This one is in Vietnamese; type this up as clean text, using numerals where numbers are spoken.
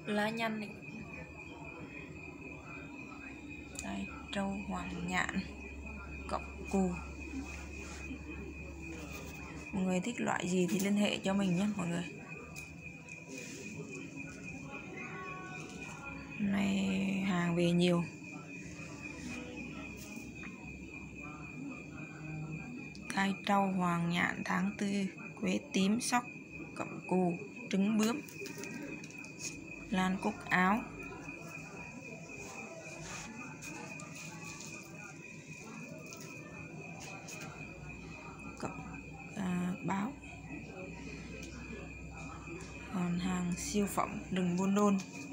lá nhăn này, đây, trâu hoàng nhạn, cọc cù. Mọi người thích loại gì thì liên hệ cho mình nhé mọi người. Hôm nay hàng về nhiều. Cai trâu hoàng nhạn tháng tư, quế tím sóc, cẩm cù, trứng bướm, lan cúc áo, báo. Còn hàng siêu phẩm đừng buôn đôn.